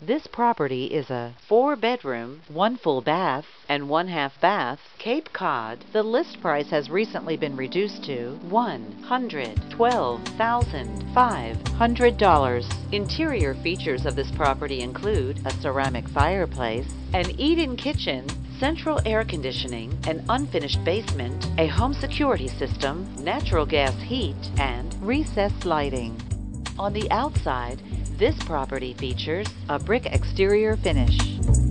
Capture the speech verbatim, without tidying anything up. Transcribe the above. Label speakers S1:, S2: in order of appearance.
S1: This property is a four-bedroom, one full bath, and one half bath, Cape Cod. The list price has recently been reduced to one hundred twelve thousand five hundred dollars. Interior features of this property include a ceramic fireplace, an eat-in kitchen, central air conditioning, an unfinished basement, a home security system, natural gas heat, and recessed lighting. On the outside, this property features a brick exterior finish.